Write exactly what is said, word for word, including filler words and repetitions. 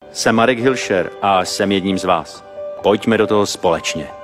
Jsem Marek Hilšer a jsem jedním z vás. Pojďme do toho společně.